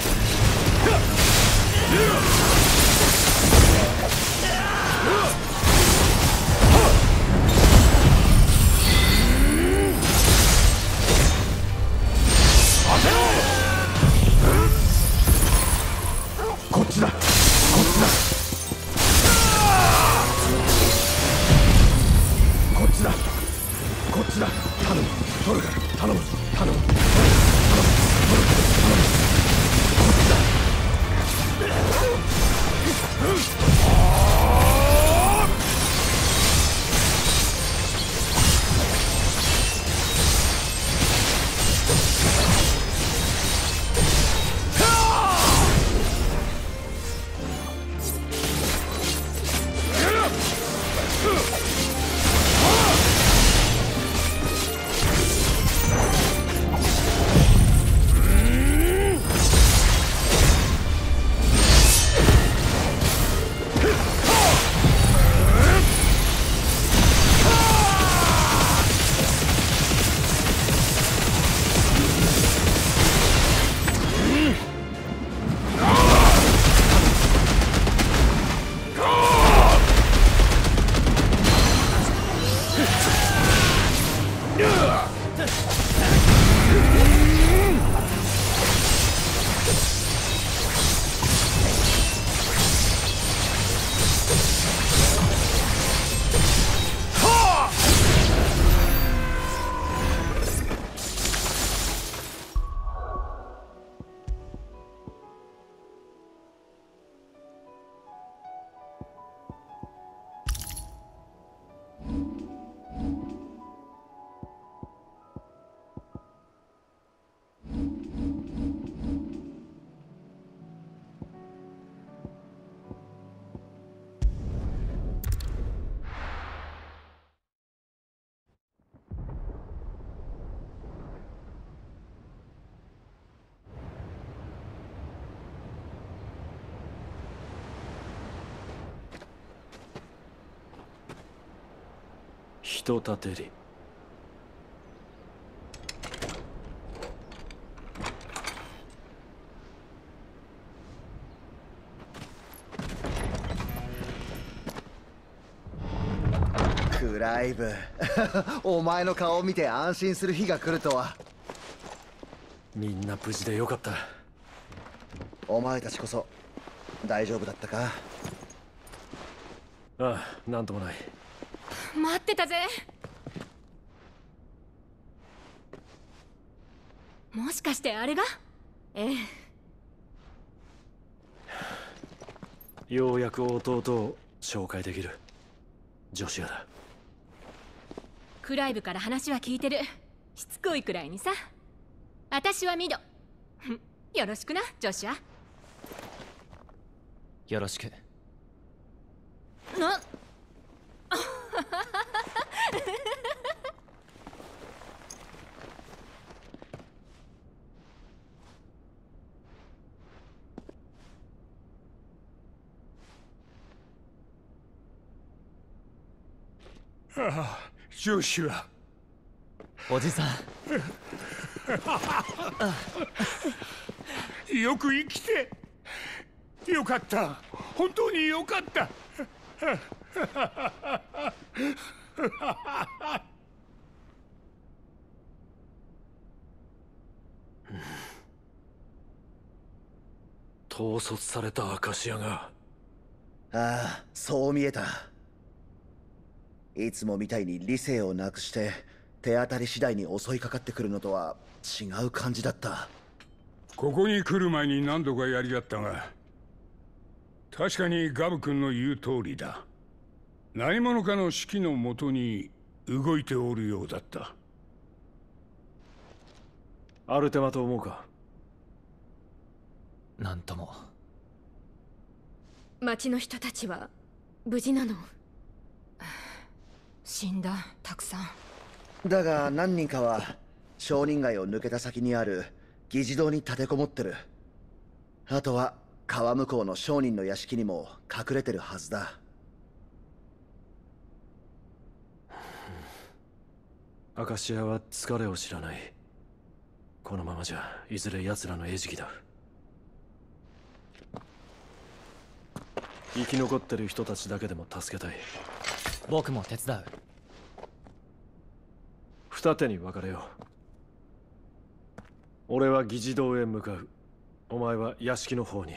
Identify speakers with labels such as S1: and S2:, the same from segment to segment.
S1: こっちだ、こっちだ。こっちだ、こっちだ。頼む、取るから、頼む、頼む、取る、頼む、取る、頼む。こっちだ。
S2: 人立てり。
S3: クライブお前の顔を見て安心する日が来るとは。
S2: みんな無事でよかった。
S3: お前たちこそ大丈夫だったか？
S2: ああ、なんともない。
S4: 待ってたぜ。もしかしてあれが？え
S2: え。ようやく弟を紹介できる。ジョシュアだ。
S4: クライブから話は聞いてる。しつこいくらいにさ。私はミド。よろしくな、ジョシュア。
S5: よろしく。
S4: な
S6: ああ、ジョシュア。
S5: おじさ
S6: んよく生きてよかった。本当によかった。
S2: 統率されたアカシアが。
S3: ああ、そう見えた。いつもみたいに理性をなくして手当たり次第に襲いかかってくるのとは違う感じだった。
S6: ここに来る前に何度かやり合ったが、確かにガブ君の言う通りだ。何者かの指揮のもとに動いておるようだった。
S2: アルテマと思うか？
S5: なんとも。
S4: 町の人たちは無事なの？死んだ、たくさん。
S3: だが何人かは商人街を抜けた先にある議事堂に立てこもってる。あとは川向こうの商人の屋敷にも隠れてるはずだ。
S2: アカシアは疲れを知らない。このままじゃいずれ奴らの餌食だ。 生き残ってる人たちだけでも助けたい。
S5: 僕も手伝う。
S2: 二手に分かれよう。俺は議事堂へ向かう。お前は屋敷の方に。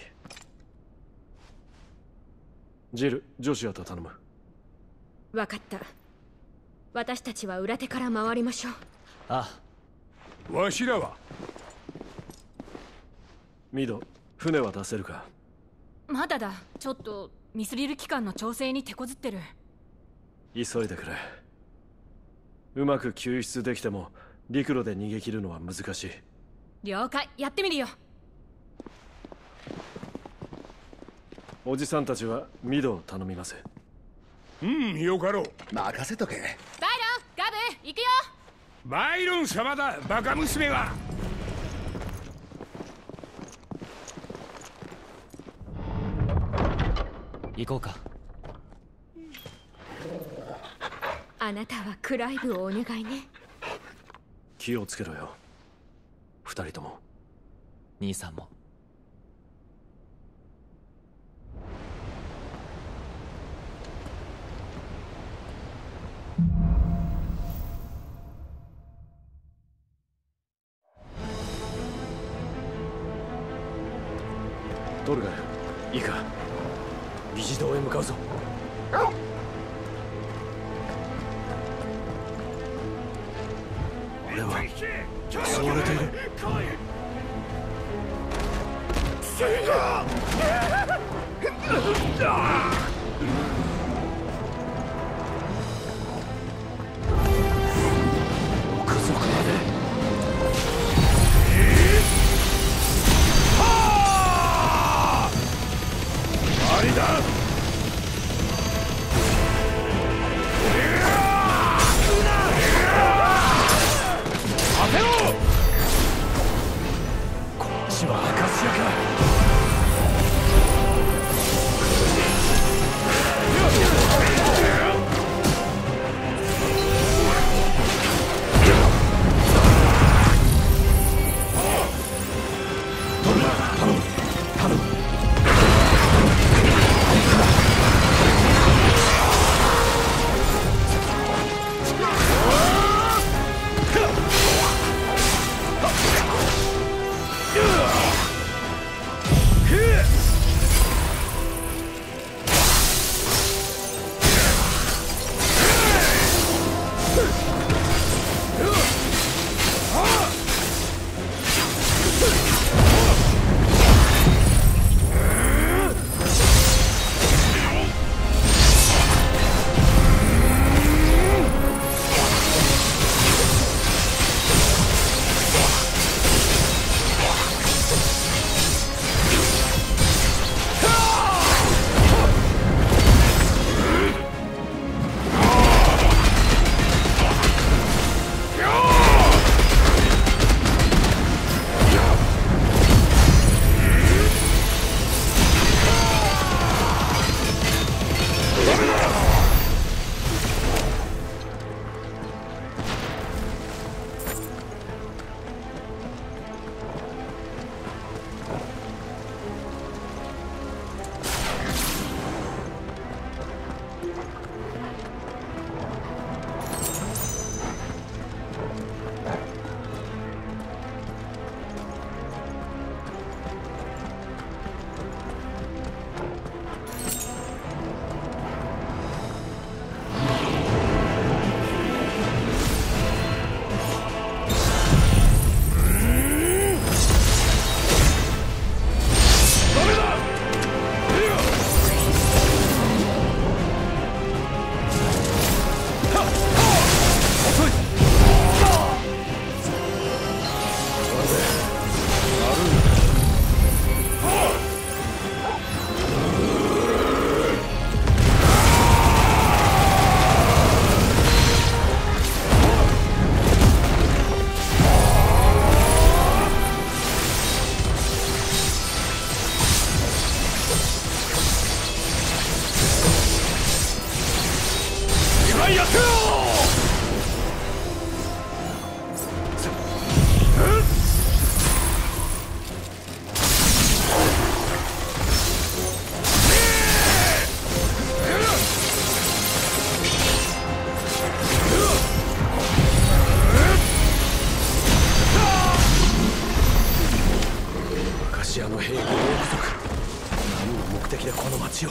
S2: ジル、ジョシュアと頼む。
S4: 分かった。私たちは裏手から回りましょう。
S5: あ
S6: わしらは
S2: ミド、船は出せるか？
S4: まだだ。ちょっとミスリル機関の調整に手こずってる。
S2: 急いでくれ。うまく救出できても陸路で逃げ切るのは難しい。
S4: 了解、やってみるよ。
S6: お
S2: じさんたちはミドを頼みます。
S6: よかろう。
S3: 任せとけ。
S4: バイロン、ガブ、行くよ。
S6: バイロン様だ、バカ娘は。
S5: 行こうか。
S4: あなたはクライブをお願いね。
S2: 気をつけろよ、二人とも。
S5: 兄さんも。
S2: ドルガル、いいか。議事堂へ向かうぞ。俺は襲われている。奥底まで。ありだ。当てろ。こっちはアカシアか。
S1: シアの兵軍大不足。何の目的でこの町を。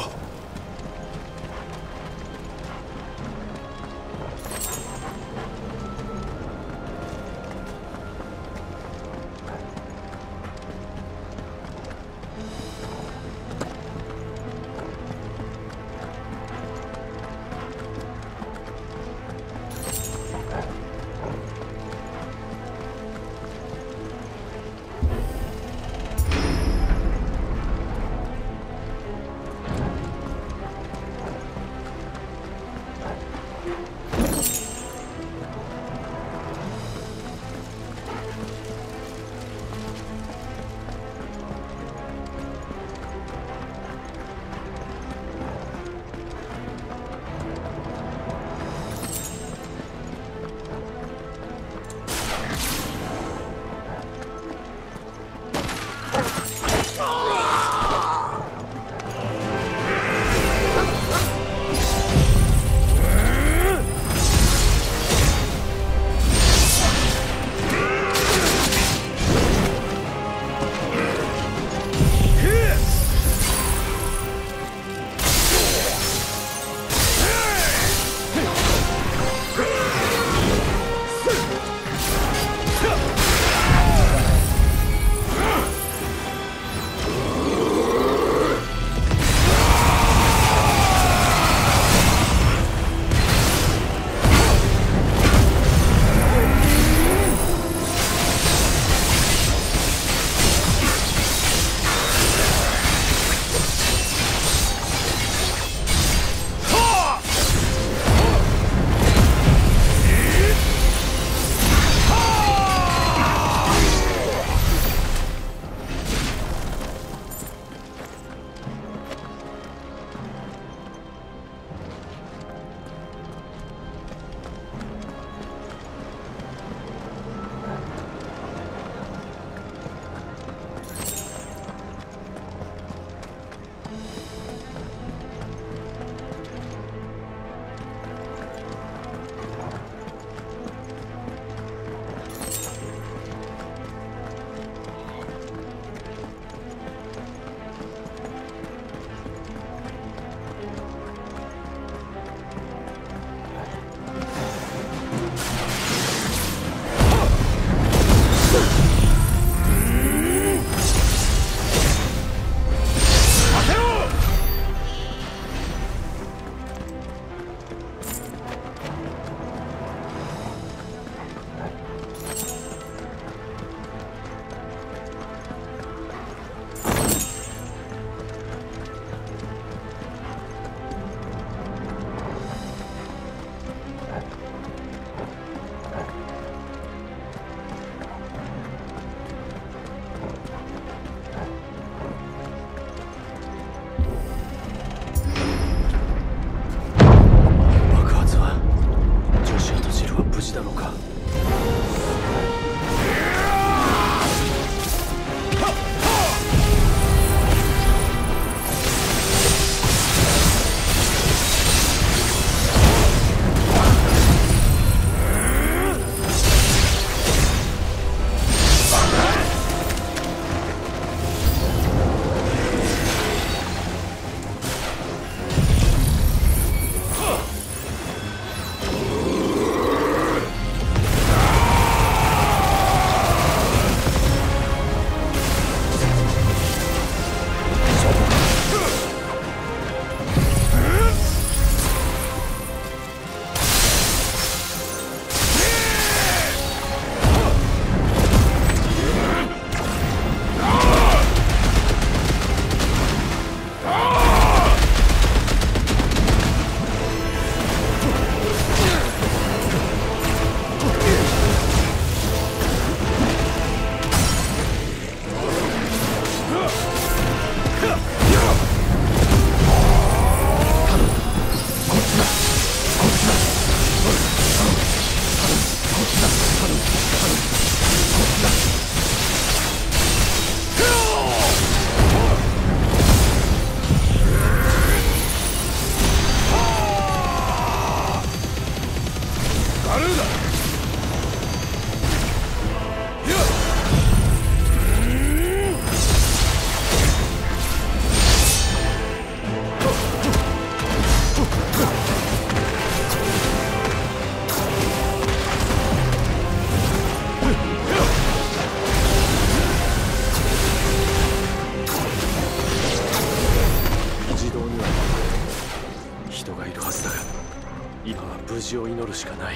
S2: ちを祈るしかない。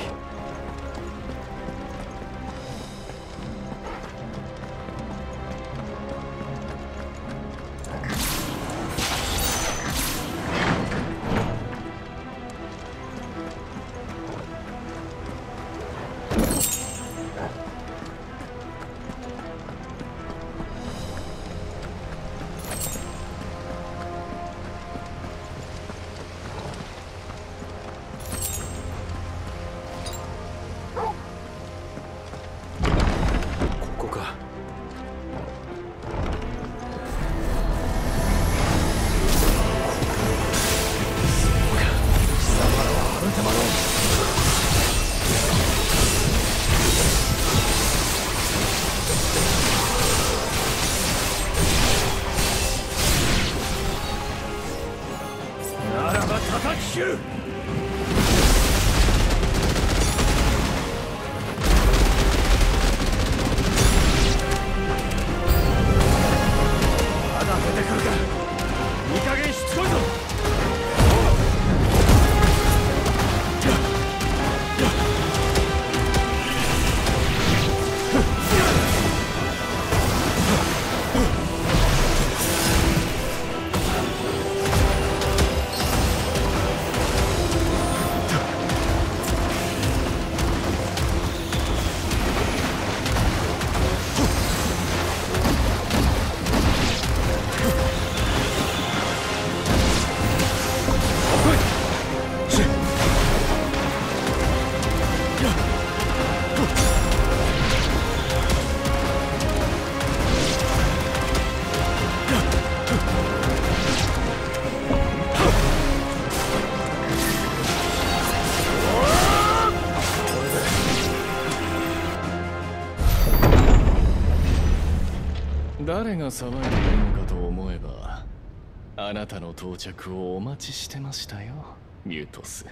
S7: 誰が騒いでいるのかと思えば、あなたの到着をお待ちしてましたよ、ミュートス。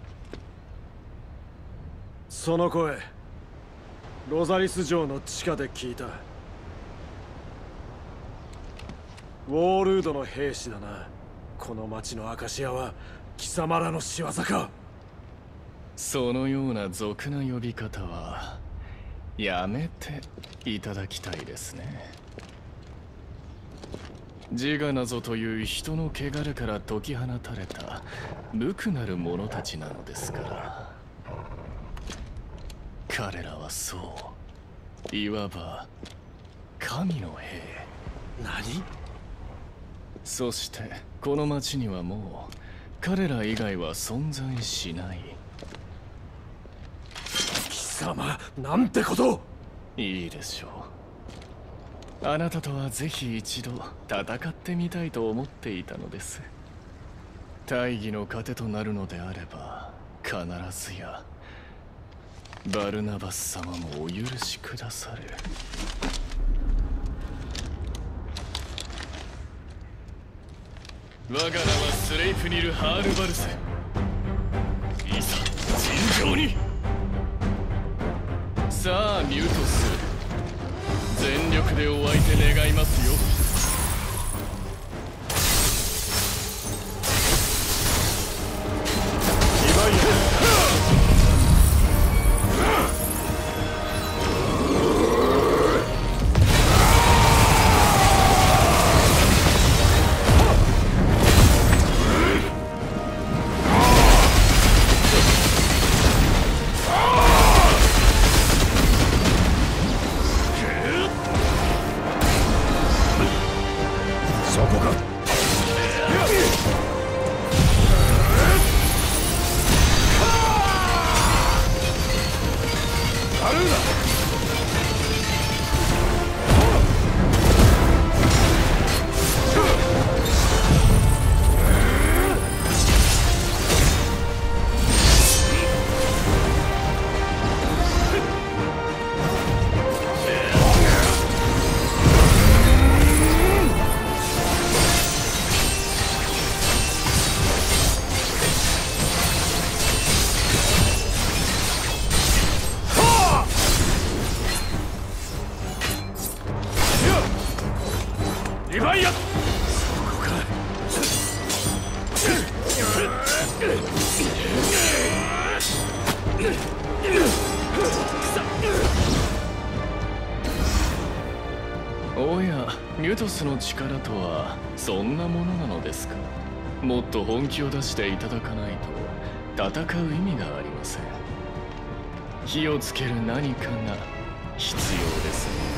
S2: その声、ロザリス城の地下で聞いた。ウォールードの兵士だな。この町のアカシアは貴様らの仕業か。
S7: そのような俗な呼び方はやめていただきたいですね。自我なぞという人の汚れから解き放たれた無垢なる者たちなのですから。彼らはそう、いわば神の兵。
S2: 何？
S7: そしてこの町にはもう彼ら以外は存在しない。
S2: 貴様、なんてこと。
S7: いいでしょう。あなたとはぜひ一度戦ってみたいと思っていたのです。大義の糧となるのであれば必ずやバルナバス様もお許しくださる。我が名はスレイプニル・ハールバルス。いざ尋常に。さあミュートス、全力でお相手願いますよ。リバイア。リバイア。そこか。 おや、ミュトスの力とはそんなものなのですか。もっと本気を出していただかないと戦う意味がありません。火をつける何かが必要ですね。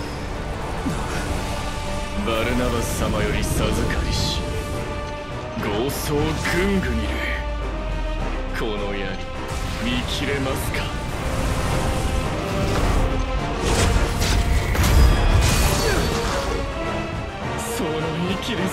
S7: バルナバス様より授かりし豪壮グングニル、この槍見切れますか。その息です。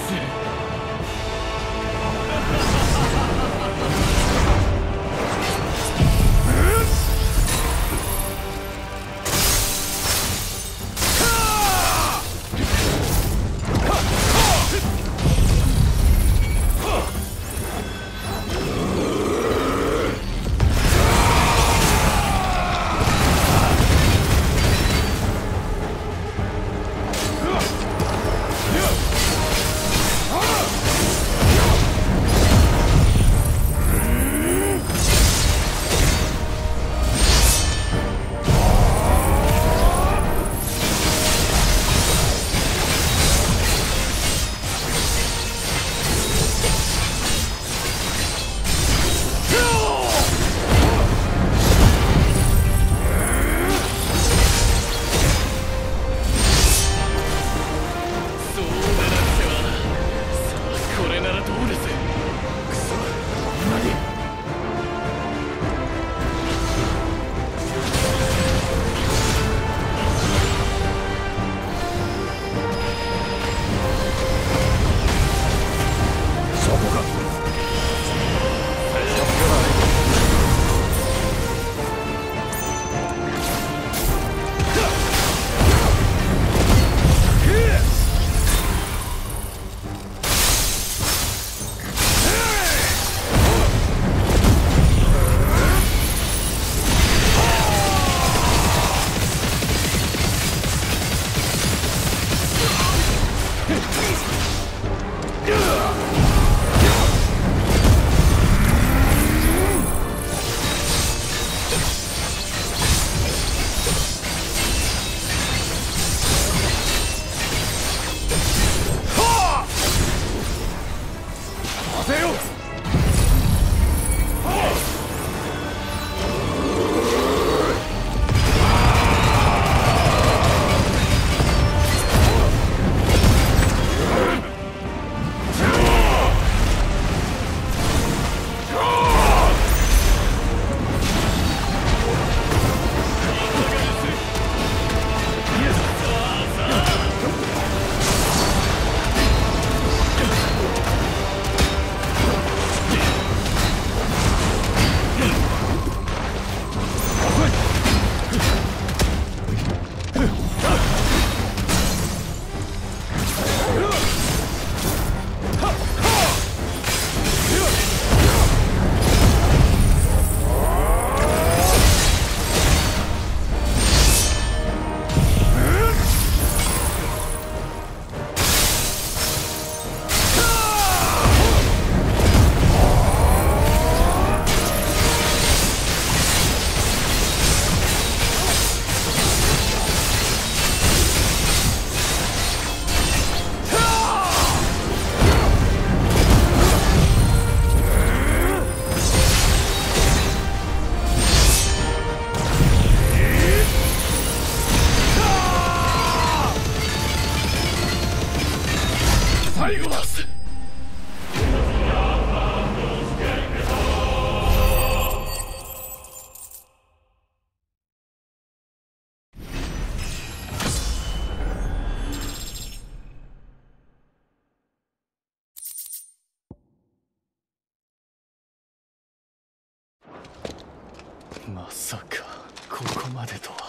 S7: まさかここまでとは。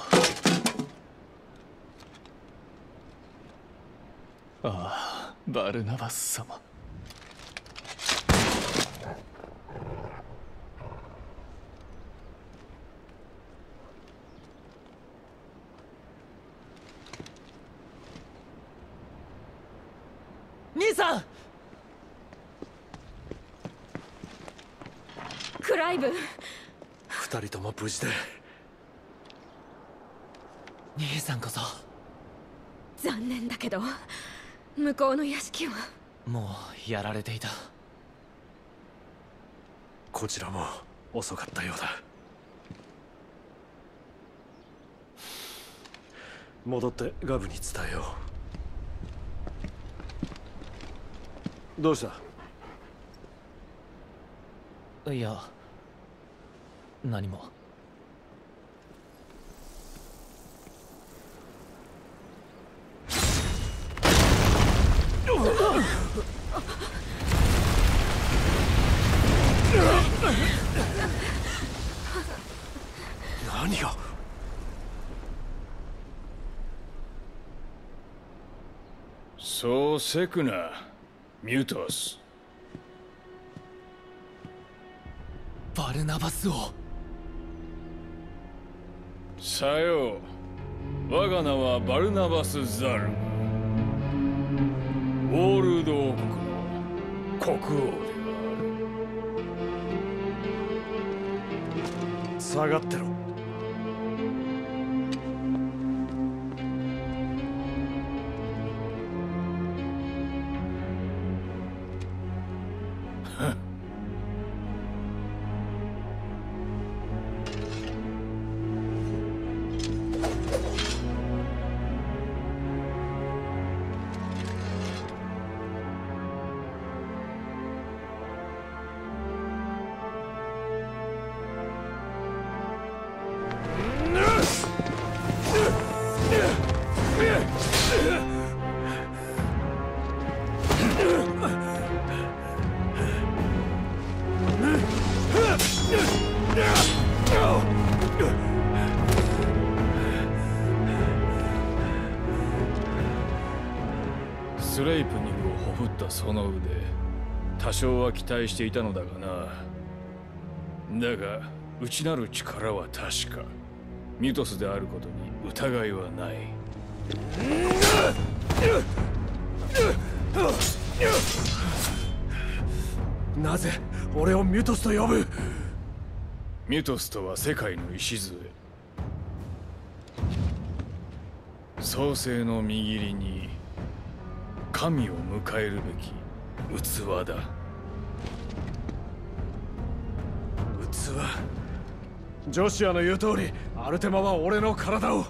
S7: ああ、バルナバス様。
S5: 兄さん！
S4: クライブ、
S2: 二人とも無事で。
S5: 兄さんこそ。
S4: 残念だけど向こうの屋敷は
S5: もうやられていた。
S2: こちらも遅かったようだ。戻ってガブに伝えよう。どうした？
S5: いや、何も。
S2: 何が？
S6: そうせくな、ミュートス。
S5: バルナバスを。
S6: さよう。我が名はバルナバス・ザルム。ウォールド王国の国王である。
S2: 下がってろ。
S6: スレイプニングをほふったその腕、多少は期待していたのだがな。だが内なる力は確か。ミュトスであることに疑いはない。
S2: なぜ俺をミュトスと呼ぶ？
S6: ミュトスとは世界の礎。創世の身切りに神を迎えるべき器だ。
S2: 器？ジョシュアの言う通り、アルテマは俺の体を。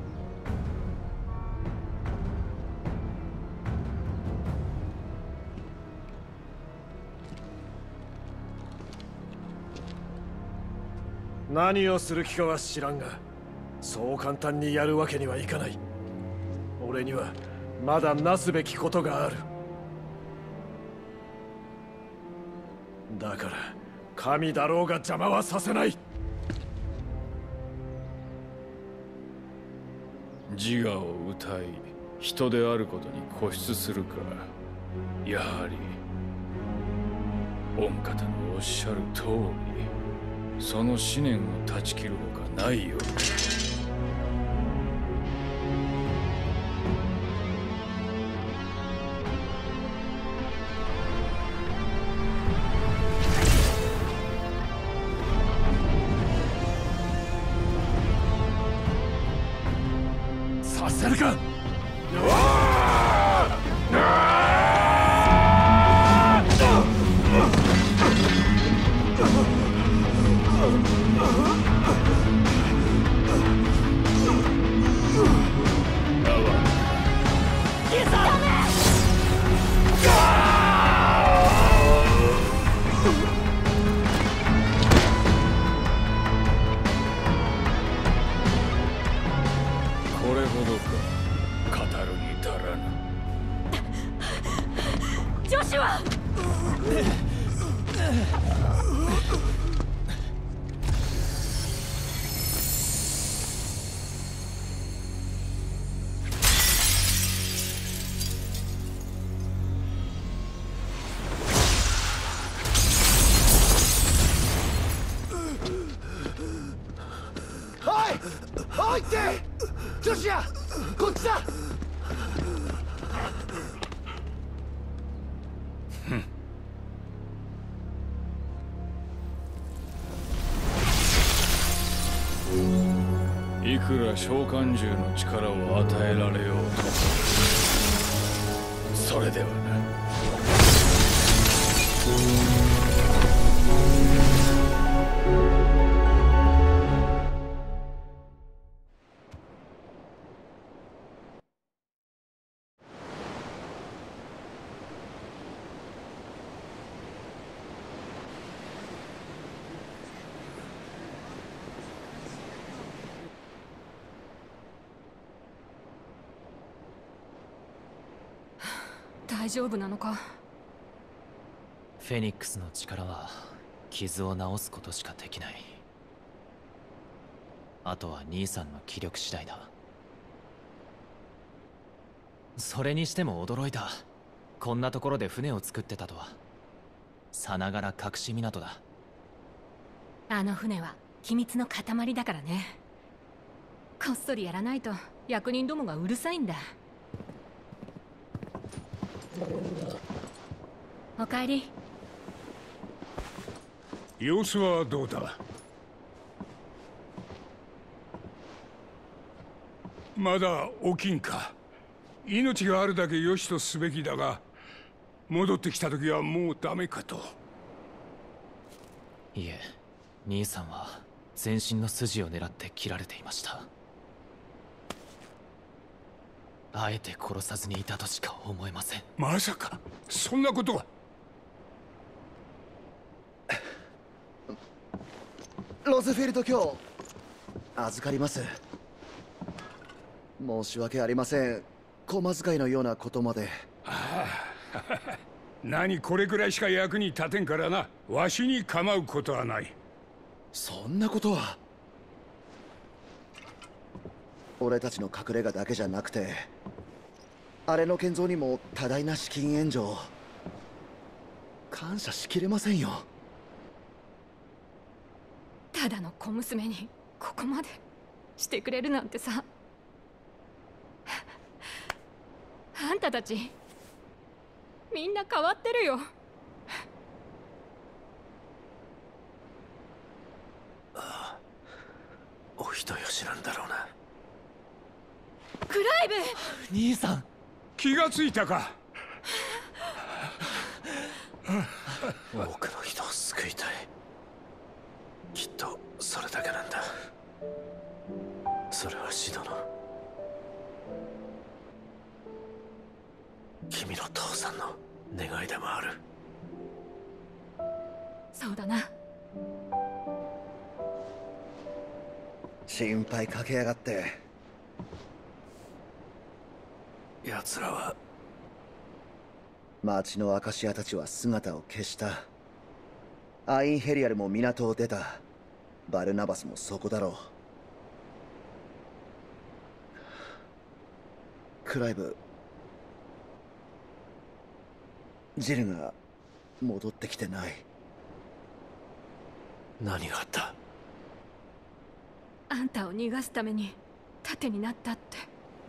S2: 何をする気かは知らんが、そう簡単にやるわけにはいかない。俺にはまだなすべきことがある。だから神だろうが邪魔はさせない。
S6: 自我を歌い人であることに固執するか。やはり御方のおっしゃる通り、その思念を断ち切るほかないようだ。
S2: させるか。
S6: これほどか、語るに足らぬ。
S4: ジョシュア！
S3: おいってジョシュア、こっちだ。
S7: くら召喚獣の力を与えられようとそれではな。
S4: 大丈夫なのか。
S5: フェニックスの力は傷を治すことしかできない。あとは兄さんの気力次第だ。それにしても驚いた。こんなところで船を作ってたとは。さながら隠し港だ。
S4: あの船は機密の塊だからね。こっそりやらないと役人どもがうるさいんだ。おかえり。
S6: 様子はどうだ？まだ起きんか。命があるだけ良しとすべきだが、戻ってきた時はもうダメかと。
S5: いえ、兄さんは全身の筋を狙って切られていました。あえて殺さずにいたとしか思えません。
S6: まさかそんなことは。
S3: ロズフィルド卿、預かります。申し訳ありません。小遣いのようなことまで。
S6: 何これくらいしか役に立てんからな。わしに構うことはない。
S3: そんなことは。俺たちの隠れ家だけじゃなくて、あれの建造にも多大な資金援助を。感謝しきれませんよ。
S4: ただの小娘にここまでしてくれるなんてさ。あんたたちみんな変わってるよ。
S2: お人よしなんだろうな。
S4: クライブ！
S5: 兄さん、
S6: 気がついたか。
S2: 多くの人を救いたい。きっとそれだけなんだ。それはシドの、君の父さんの願いでもある。
S4: そうだな。
S3: 心配かけやがって。
S2: 奴らは
S3: 町のアカシアたちは姿を消した。アインヘリアルも港を出た。バルナバスもそこだろう。クライブ、ジルが戻ってきてない。
S2: 何があった？
S4: あんたを逃がすために盾になったって。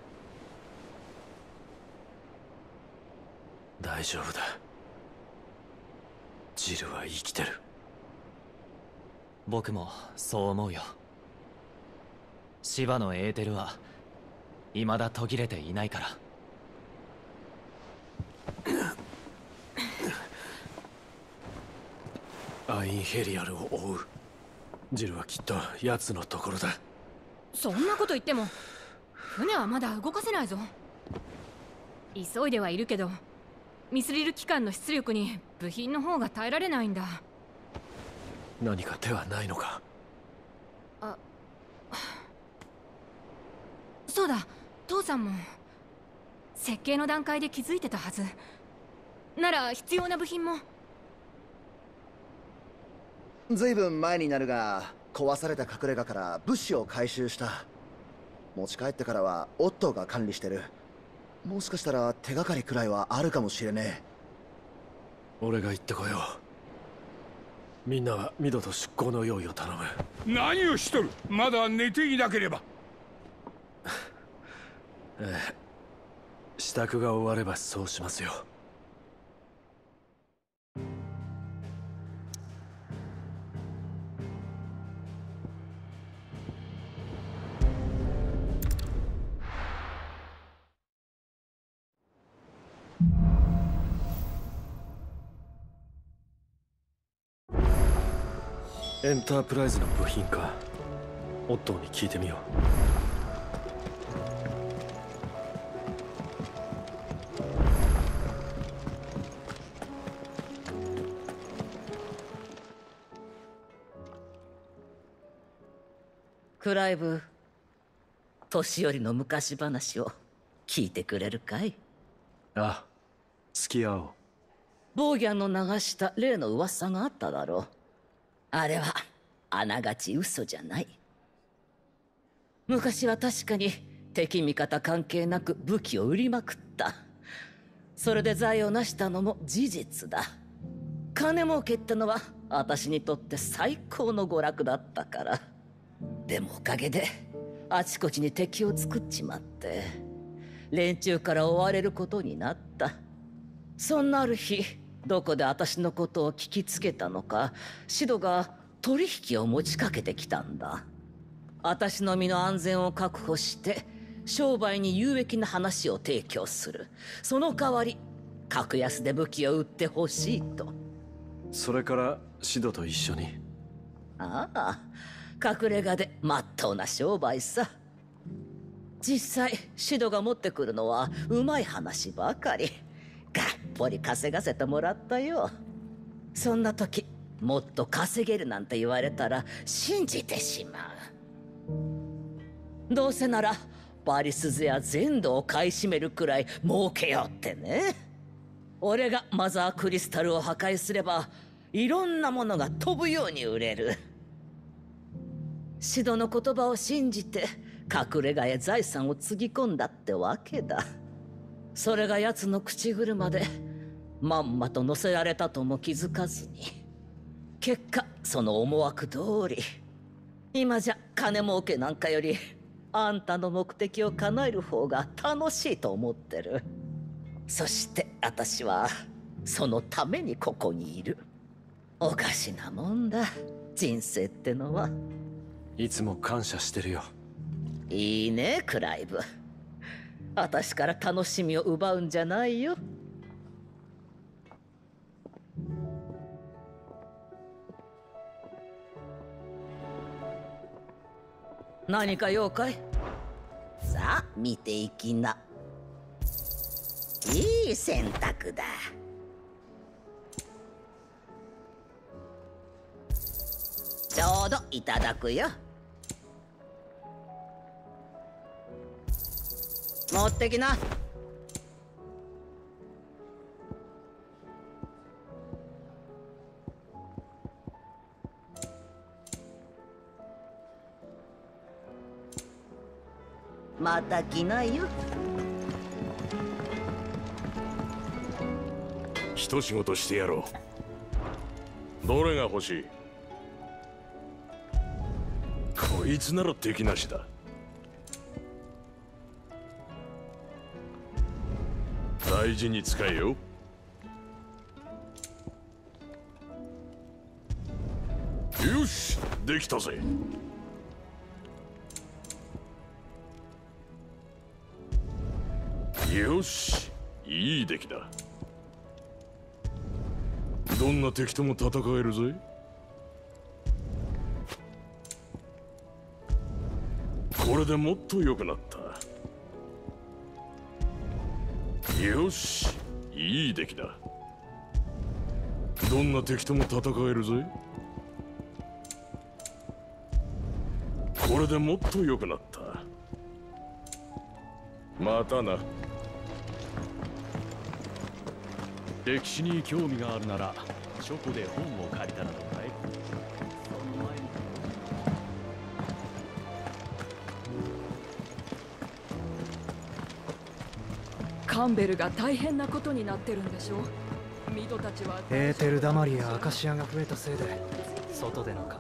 S2: 大丈夫だ。ジルは生きてる。
S5: 僕もそう思うよ。芝のエーテルは未だ途切れていないから。
S2: アインヘリアルを追う。ジルはきっと奴のところだ。
S4: そんなこと言っても船はまだ動かせないぞ。急いではいるけどミスリル機関の出力に部品の方が耐えられないんだ。
S2: 何か手はないのか？
S4: そうだ、父さんも設計の段階で気づいてたはず。なら必要な部品も。
S3: ずいぶん前になるが、壊された隠れ家から物資を回収した。持ち帰ってからはオットーが管理してる。もしかしたら手がかりくらいはあるかもしれねえ。
S2: 俺が行ってこよう。みんなはミドと出港の用意を頼む。
S6: 何をしとる？まだ寝ていなければ。
S2: ええ、支度が終わればそうしますよ。 エンタープライズの部品か。オットーに聞いてみよう。
S8: クライブ、年寄りの昔話を聞いてくれるかい？
S2: ああ、付き合おう。
S8: ボーギャンの流した例の噂があっただろう。あれはあながち嘘じゃない。昔は確かに敵味方関係なく武器を売りまくった。それで財を成したのも事実だ。金儲けってのは私にとって最高の娯楽だったから。でもおかげであちこちに敵を作っちまって連中から追われることになった。そんなある日、どこで私のことを聞きつけたのか、シドが取引を持ちかけてきたんだ。私の身の安全を確保して商売に有益な話を提供する。その代わり格安で武器を売ってほしいと。
S2: それからシドと一緒に。
S8: ああ、隠れ家でまっとうな商売さ。実際シドが持ってくるのはうまい話ばかり。がっぽり稼がせてもらったよ。そんな時もっと稼げるなんて言われたら信じてしまう。どうせならバリスズや全土を買い占めるくらい儲けようってね。俺がマザークリスタルを破壊すればいろんなものが飛ぶように売れる。シドの言葉を信じて隠れ家へ財産をつぎ込んだってわけだ。それが奴の口車でまんまと乗せられたとも気づかずに、結果その思惑通り、今じゃ金儲けなんかよりあんたの目的を叶える方が楽しいと思ってる。そして私はそのためにここにいる。おかしなもんだ、人生ってのは。
S2: いつも感謝してるよ。
S8: いいね、クライブ。私から楽しみを奪うんじゃないよ。何か用かい？さあ、見ていきな。いい選択だ。ちょうどいただくよ。持ってきな。また来ないよ。
S1: 一仕事してやろう。どれが欲しい？こいつなら敵なしだ。大事に使えよ。よし、できたぜ。よし、いい出来だ。どんな敵とも戦えるぜ。これでもっと良くなった。よし、いい出来だ。どんな敵とも戦えるぜ。これでもっと良くなった。またな。
S9: 歴史に興味があるなら書庫で本を借りたらどうだい？
S10: カンベルが大変なことになってるんでしょ。ミドたちは
S11: エーテルダマリやアカシアが増えたせいで外でのか。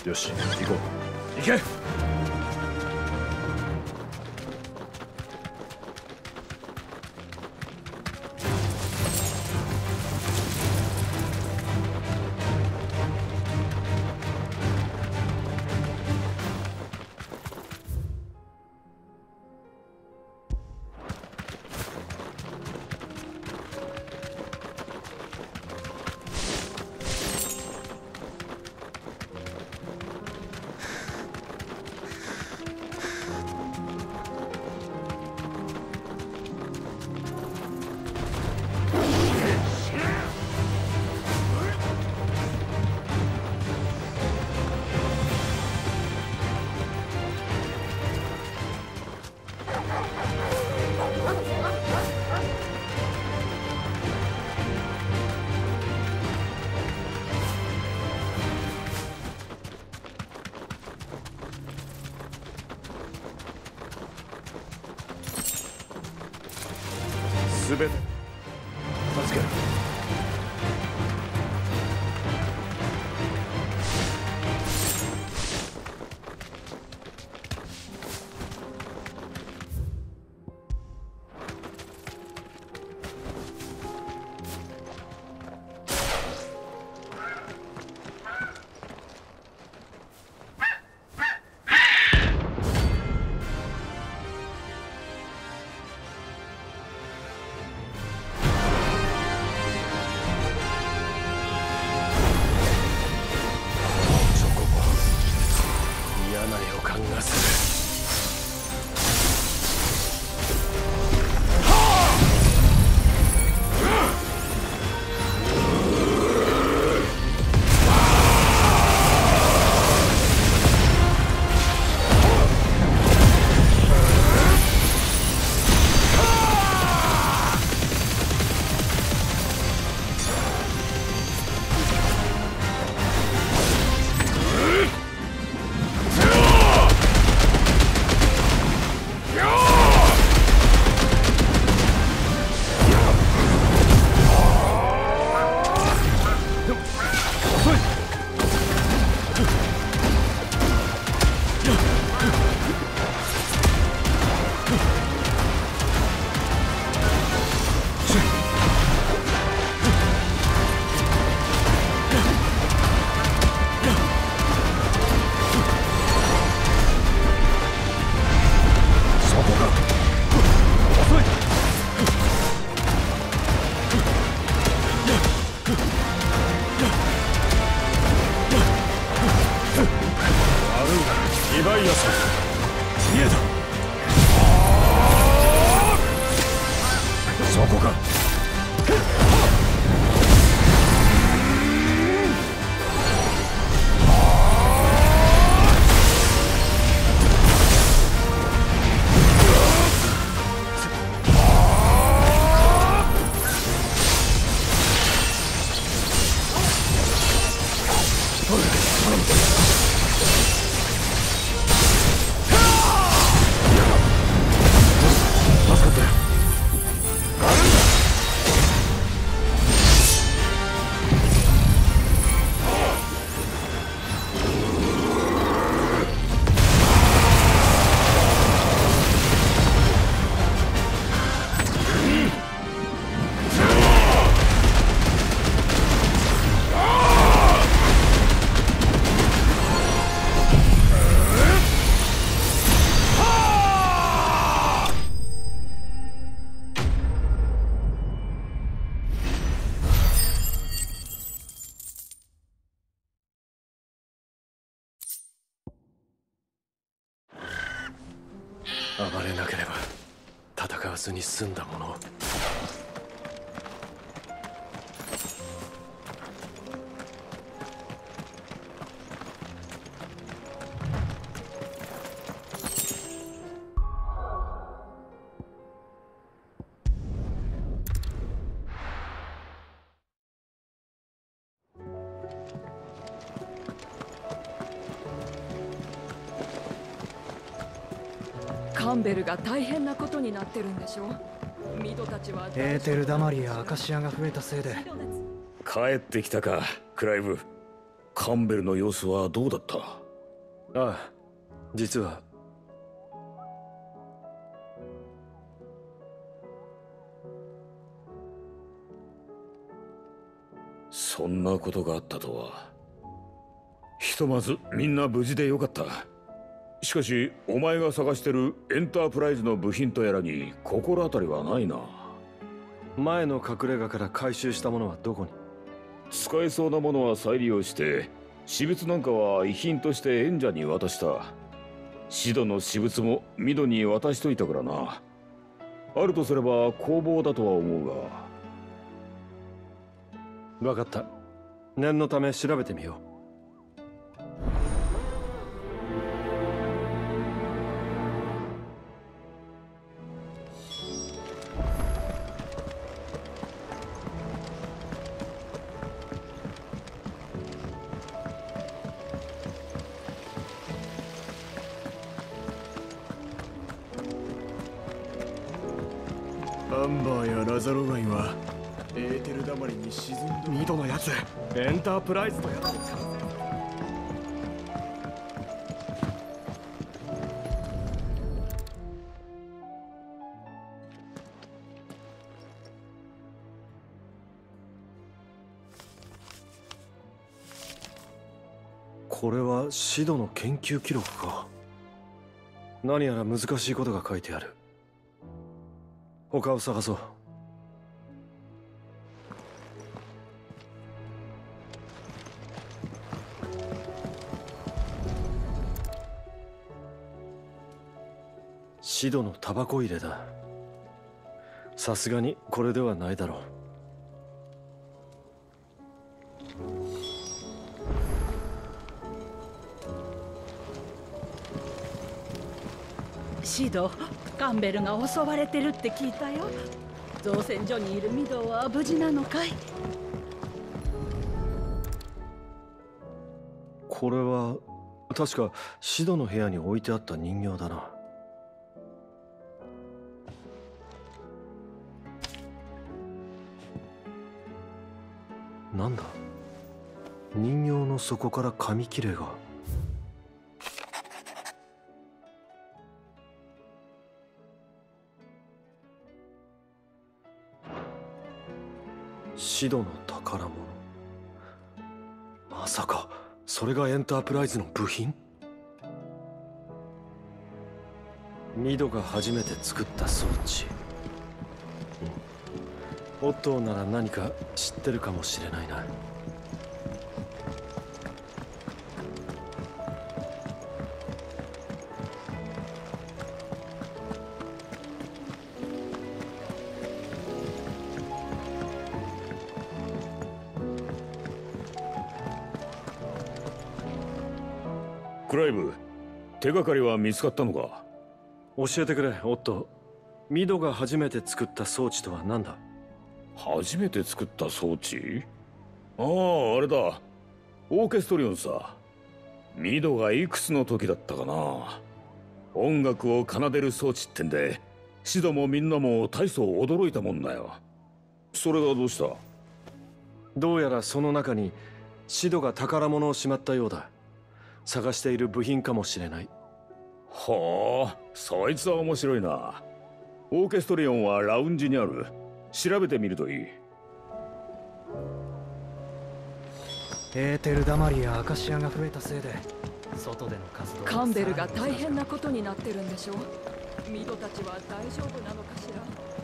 S2: よし、行こう。行け。すべて助ける。暴れなければ戦わずに済んだもの。
S10: カンベルが大変なことになってるんでしょ。ミドたちは
S11: エーテルダマリやアカシアが増えたせいで。
S1: 帰ってきたか、クライブ。 カンベルの様子はどうだった？
S2: ああ、実は
S1: そんなことがあったとは。ひとまずみんな無事でよかった。しかしお前が探してるエンタープライズの部品とやらに心当たりはないな。
S2: 前の隠れ家から回収したものはどこに？
S1: 使えそうなものは再利用して、私物なんかは遺品として縁者に渡した。シドの私物もミドに渡しといたからな。あるとすれば工房だとは思うが。
S2: 分かった。念のため調べてみよう。アンバーやラザロガイはエーテルだまりに沈んでミドのやつエンタープライズとやらに完成。これはシドの研究記録か。何やら難しいことが書いてある。他を探そう。シドのタバコ入れだ。さすがにこれではないだろう。
S12: シド、カンベルが襲われてるって聞いたよ。造船所にいるミドは無事なのかい？
S2: これは確かシドの部屋に置いてあった人形だな。なんだ？人形の底から紙切れが。シドの宝物。まさかそれがエンタープライズの部品？ミドが初めて作った装置。オットーなら何か知ってるかもしれないな。
S1: クライブ、手がかりは見つかったのか？
S2: 教えてくれ、オットー。ミドが初めて作った装置とは何だ？
S1: 初めて作った装置？ああ、あれだ。オーケストリオンさ。ミドがいくつの時だったかな。音楽を奏でる装置ってんで、シドもみんなも大層驚いたもんだよ。それがどうした？
S2: どうやらその中にシドが宝物をしまったようだ。探している部品かもしれない。
S1: ほう、そいつは面白いな。オーケストリオンはラウンジにある。調べてみるといい。
S11: エーテルダマリやアカシアが増えたせいで外での活動。
S10: カンベルが大変なことになってるんでしょう。ミドたちは大丈夫なのかしら。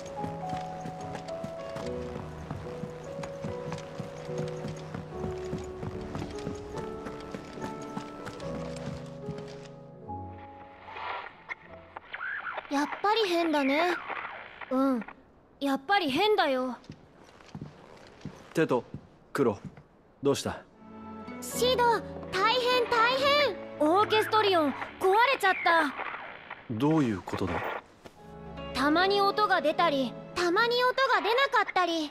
S13: やっぱり変だね。うん、やっぱり変だよ。
S2: テト、クロ、どうした？
S13: シド、大変大変。オーケストリオン壊れちゃった。
S2: どういうことだ？
S13: たまに音が出たり、たまに音が出なかったり。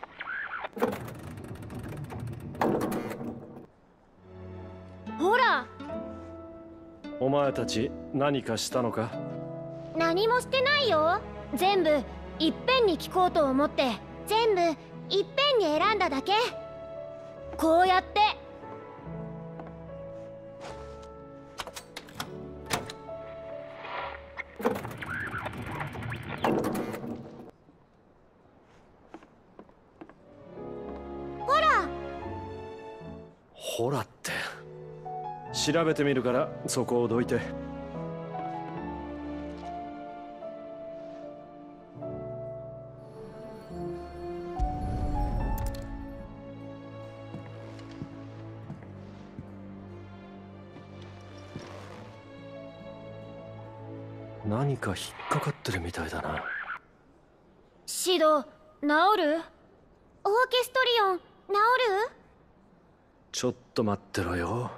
S13: ほら。
S2: お前たち何かしたのか？
S13: 何もしてないよ。全部いっぺんに聞こうと思って全部いっぺんに選んだだけ。こうやって。
S2: ほらって。調べてみるからそこをどいて。何か引っかかってるみたいだな。
S13: シド、治る？オーケストリオン、治る？
S2: ちょっと待ってろよ。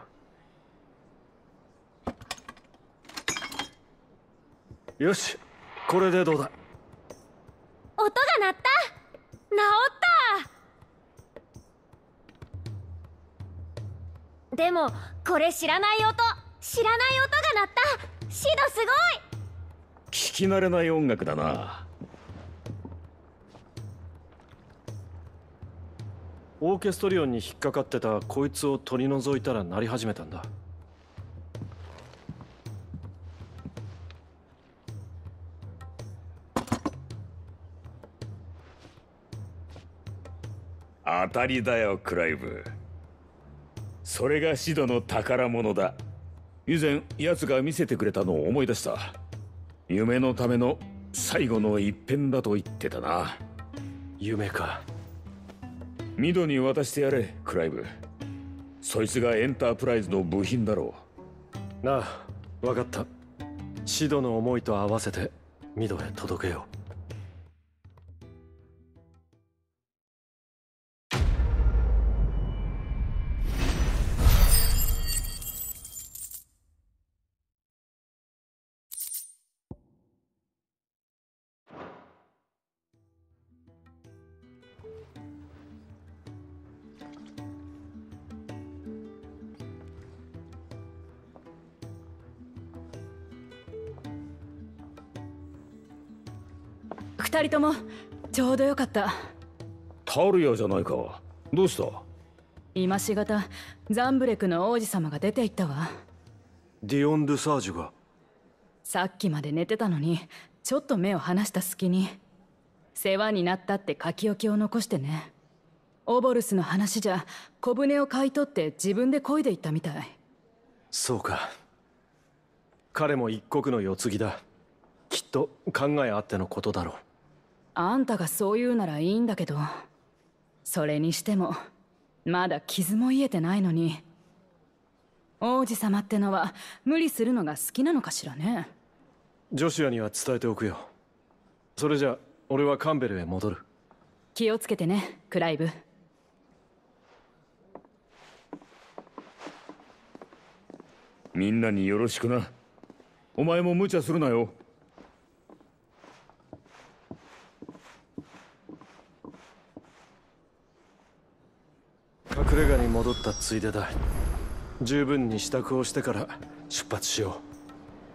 S2: よし、これでどうだ。
S13: 音が鳴った。治った。でもこれ知らない音が鳴った。シドすごい。
S1: 聞き慣れない音楽だな。
S2: オーケストリオンに引っかかってたこいつを取り除いたら鳴り始めたんだ。
S1: 当たりだよ、クライブ。それがシドの宝物だ。以前奴が見せてくれたのを思い出した。夢のための最後の一片だと言ってたな。
S2: 夢か。
S1: ミドに渡してやれ、クライブ。そいつがエンタープライズの部品だろ
S2: う。なあ、分かった。シドの思いと合わせてミドへ届けよう。
S10: 二人ともちょうどよかった。
S1: タルヤじゃないか。どうした？
S10: 今しがたザンブレクの王子様が出て行ったわ。
S2: ディオン・ドゥ・サージュが。
S10: さっきまで寝てたのにちょっと目を離した隙に世話になったって書き置きを残してね。オボルスの話じゃ小舟を買い取って自分で漕いでいったみたい。
S2: そうか。彼も一国の世継ぎだ。きっと考えあってのことだろう。
S10: あんたがそう言うならいいんだけど、それにしてもまだ傷も癒えてないのに。王子様ってのは無理するのが好きなのかしらね。
S2: ジョシュアには伝えておくよ。それじゃ俺はカンベルへ戻る。
S10: 気をつけてね、クライブ。
S1: みんなによろしくな。お前も無茶するなよ。
S2: 隠れ家に戻ったついでだ。十分に支度をしてから出発しよう。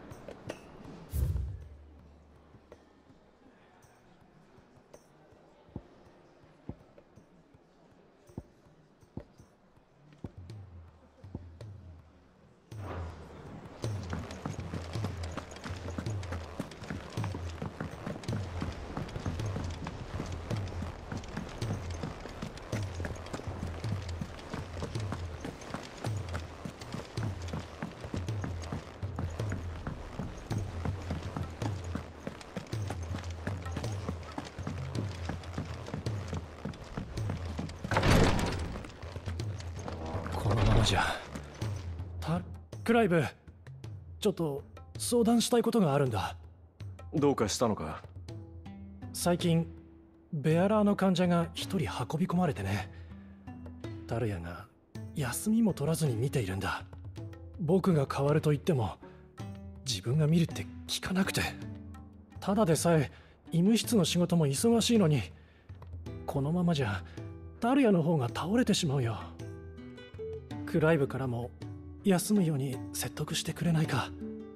S14: じゃクライブ、ちょっと相談したいことがあるんだ。
S2: どうかしたのか？
S14: 最近ベアラーの患者が一人運び込まれてね。タルヤが休みも取らずに見ているんだ。僕が代わると言っても自分が見るって聞かなくて、ただでさえ医務室の仕事も忙しいのに、このままじゃタルヤの方が倒れてしまうよ。クライブからも休むように説得してくれないか？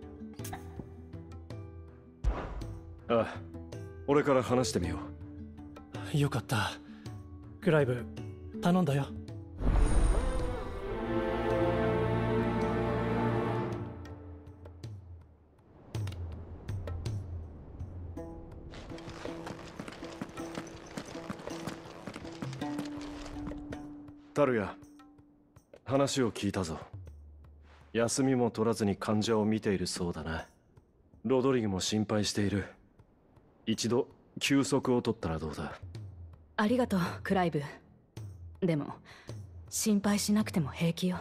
S2: ああ、俺から話してみよ
S14: う。よかった。クライブ、頼んだよ。
S2: タルヤ、 話を聞いたぞ。休みも取らずに患者を見ているそうだな。ロドリグも心配している。一度休息を取ったらどうだ。
S10: ありがとうクライブ。でも心配しなくても平気よ。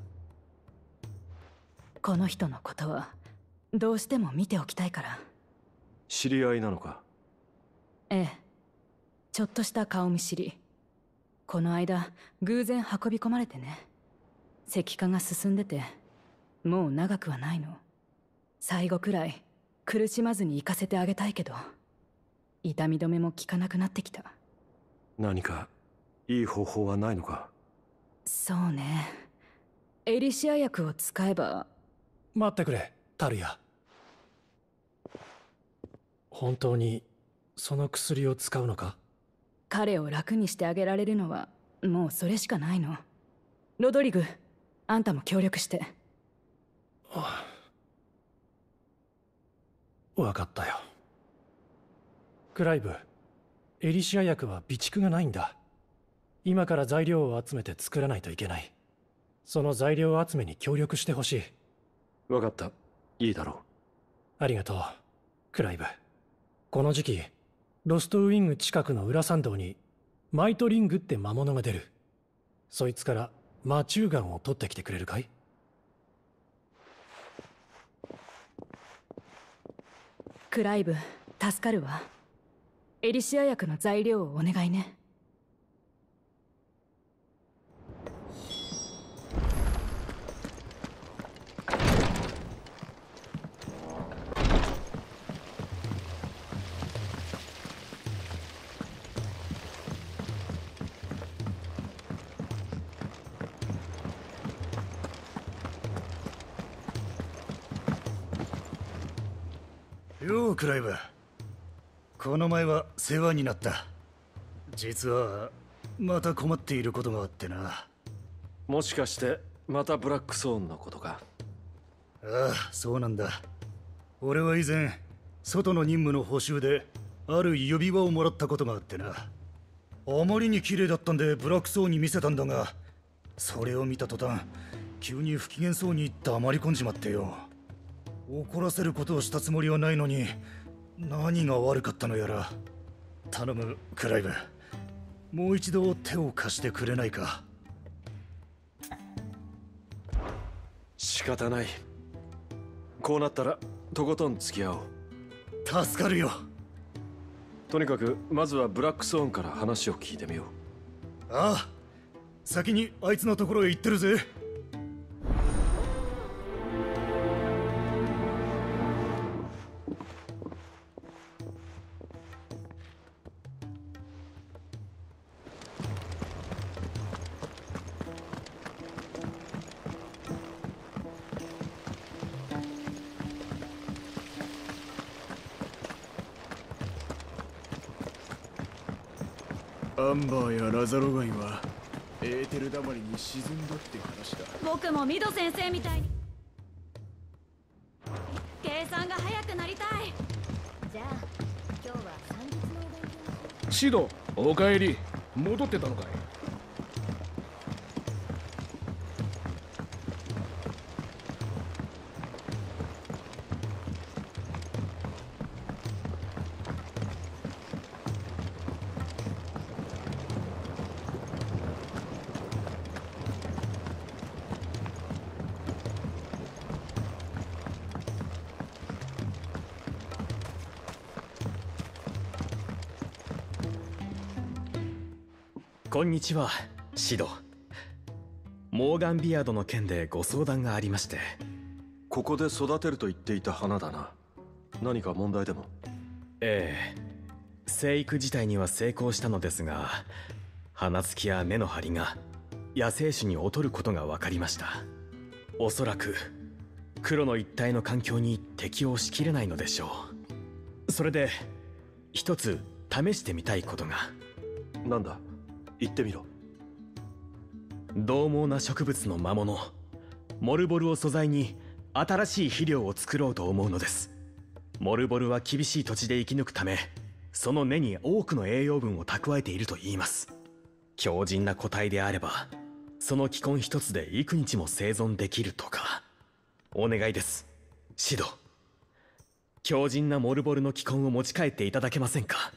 S10: この人のことはどうしても見ておきたいから。
S2: 知り合いなのか？
S10: ええ、ちょっとした顔見知り。この間偶然運び込まれてね。石化が進んでてもう長くはないの。最後くらい苦しまずに行かせてあげたいけど、痛み止めも効かなくなってきた。
S2: 何かいい方法はないのか？
S10: そうね、エリシア薬を使えば。
S14: 待ってくれタルヤ。本当にその薬を使うのか？
S10: 彼を楽にしてあげられるのはもうそれしかないの。ロドリグ、あんたも協力して。
S14: 分かったよ。クライブ、エリシア薬は備蓄がないんだ。今から材料を集めて作らないといけない。その材料集めに協力してほしい。
S2: 分かった、いいだろ
S14: う。ありがとうクライブ。この時期ロストウィング近くの裏参道にマイトリングって魔物が出る。そいつから魔虫ガンを取ってきてくれるかい？
S10: クライブ、助かるわ。エリシア薬の材料をお願いね。
S15: ようクライブ、この前は世話になった。実はまた困っていることがあってな。
S2: もしかしてまたブラックソーンのことか？
S15: ああ、そうなんだ。俺は以前外の任務の報酬である指輪をもらったことがあってな。あまりに綺麗だったんでブラックソーンに見せたんだが、それを見た途端急に不機嫌そうに黙り込んじまってよ。怒らせることをしたつもりはないのに何が悪かったのやら。頼むクライブ、もう一度手を貸してくれないか？
S2: 仕方ない。こうなったらとことん付き合おう。
S15: 助かるよ。
S2: とにかくまずはブラックソーンから話を聞いてみよ
S15: う。ああ、先にあいつのところへ行ってるぜ。
S9: アンバーやラザロガイはエーテルダマリに沈んだって話だ。
S12: 僕もミド先生みたいに計算が早くなりたい。
S13: じゃあ今日は算術のお勉強。
S16: シド、おかえり。戻ってたのかい？
S17: こんにちは、シド。モーガンビアードの件でご相談がありまして。
S2: ここで育てると言っていた花だな。何か問題でも？
S17: ええ、生育自体には成功したのですが、花つきや根の張りが野生種に劣ることが分かりました。おそらく黒の一帯の環境に適応しきれないのでしょう。それで一つ試してみたいことが。
S2: なんだ？言ってみろ。
S17: 獰猛な植物の魔物モルボルを素材に新しい肥料を作ろうと思うのです。モルボルは厳しい土地で生き抜くため、その根に多くの栄養分を蓄えているといいます。強靭な個体であればその気根一つで幾日も生存できるとか。お願いです、シド。強靭なモルボルの気根を持ち帰っていただけませんか。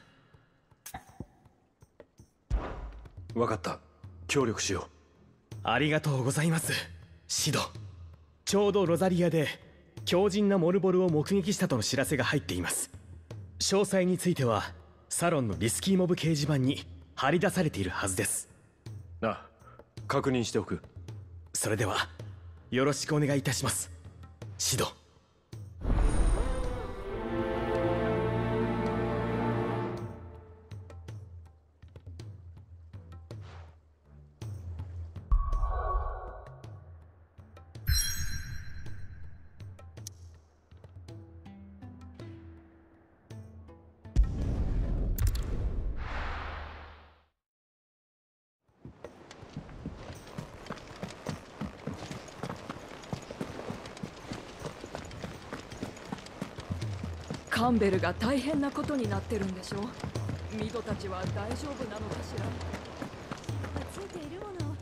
S2: 分かった、協力しよ
S17: う。ありがとうございます、シド。ちょうどロザリアで強靭なモルボルを目撃したとの知らせが入っています。詳細についてはサロンのリスキーモブ掲示板に貼り出されているはずです。
S2: ああ、確認しておく。
S17: それではよろしくお願いいたします、シド。
S10: カンベルが大変なことになってるんでしょ。ミドたちは大丈夫なのかしら。ついているもの。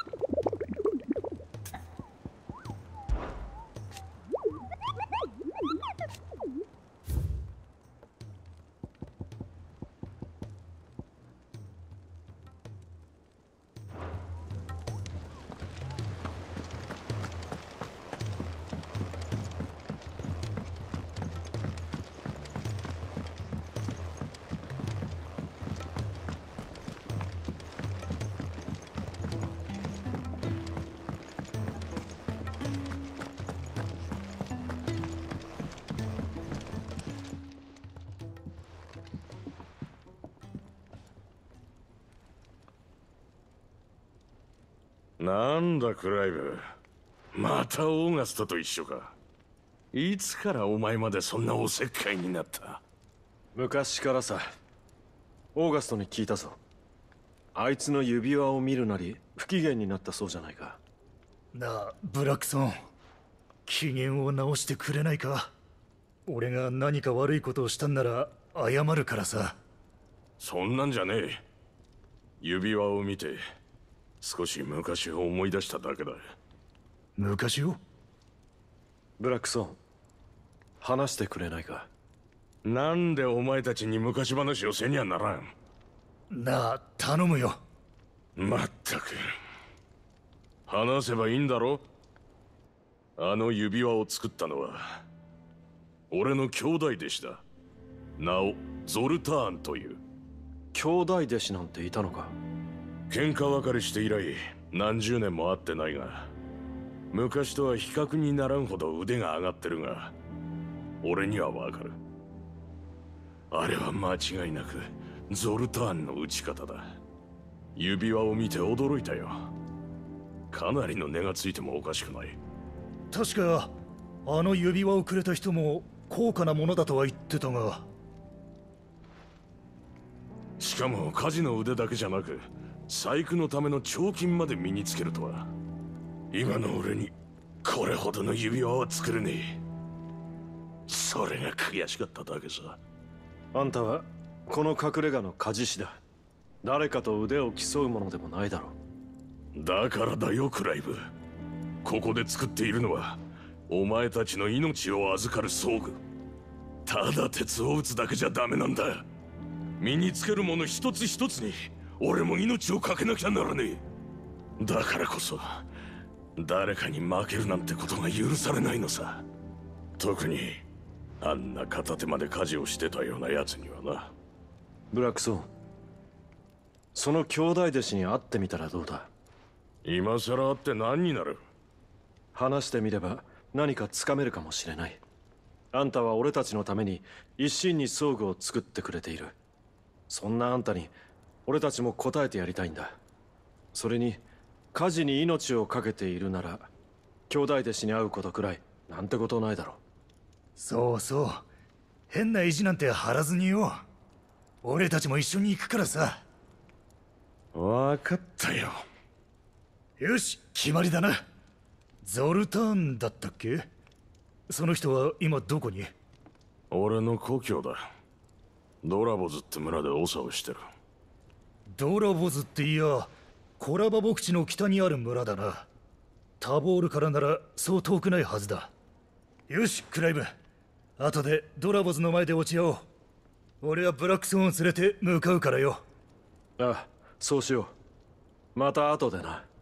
S1: なんだクライブ、またオーガストと一緒か。いつからお前までそんなおせっかいになった？
S2: 昔からさ。オーガストに聞いたぞ。あいつの指輪を見るなり不機嫌になったそうじゃないか。
S15: なあブラックソン、機嫌を直してくれないか。俺が何か悪いことをしたんなら謝るからさ。
S1: そんなんじゃねえ。指輪を見て少し昔を思い出しただけだ。
S15: 昔を？
S2: ブラックソン、話してくれないか。
S1: なんでお前たちに昔話をせにゃならん。
S15: なあ頼むよ。
S1: まったく話せばいいんだろ。あの指輪を作ったのは俺の兄弟弟子だ。名をゾルターンという。
S2: 兄弟弟子なんていたのか。
S1: 喧嘩別れして以来何十年も会ってないが、昔とは比較にならんほど腕が上がってるが、俺にはわかる。あれは間違いなくゾルターンの打ち方だ。指輪を見て驚いたよ。かなりの値がついてもおかしくない。
S15: 確かあの指輪をくれた人も高価なものだとは言ってたが。
S1: しかも火事の腕だけじゃなく細工のための彫金まで身につけるとは。今の俺にこれほどの指輪は作れねえ。それが悔しかっただけさ。
S2: あんたはこの隠れ家の鍛冶師だ。誰かと腕を競うものでもないだろ
S1: う。だからだよクライブ。ここで作っているのはお前たちの命を預かる装具。ただ鉄を打つだけじゃダメなんだ。身につけるもの一つ一つに俺も命をかけなきゃならねえ。だからこそ誰かに負けるなんてことが許されないのさ。特にあんな片手まで家事をしてたようなやつにはな。
S2: ブラックソン、その兄弟弟子に会ってみたらどうだ。
S1: 今さら会って何になる。
S2: 話してみれば何かつかめるかもしれない。あんたは俺たちのために一心に装具を作ってくれている。そんなあんたに俺たちも応えてやりたいんだ。それに家事に命を懸けているなら兄弟弟子に会うことくらいなんてことないだろう。
S15: そうそう、変な意地なんて張らずによ。俺たちも一緒に行くからさ。
S1: 分かったよ。
S15: よし、決まりだな。ゾルターンだったっけ。その人は今どこに。
S1: 俺の故郷だ。ドラボズって村で長をしてる。
S15: ドラボズっていや、 コラバ牧地の北にある村だな。タボールからならそう遠くないはずだ。よし、クライブ。後でドラボズの前で落ち合おう。俺はブラックスオンを連れて向かうからよ。
S2: ああ、そうしよう。また後でな。